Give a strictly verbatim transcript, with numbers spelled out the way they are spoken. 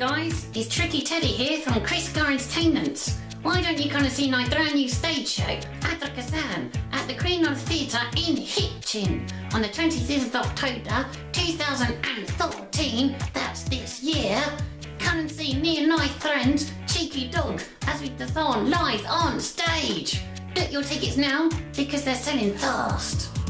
guys, it's Tricky Teddy here from Krisgar Entertainment. Why don't you come and see my brand new stage show, Abrakazam, at the Green North Theatre in Hitchin on the twenty-fifth of October two thousand fourteen, that's this year. Come and see me and my friend, Cheeky Dog, as we perform live on stage. Get your tickets now because they're selling fast.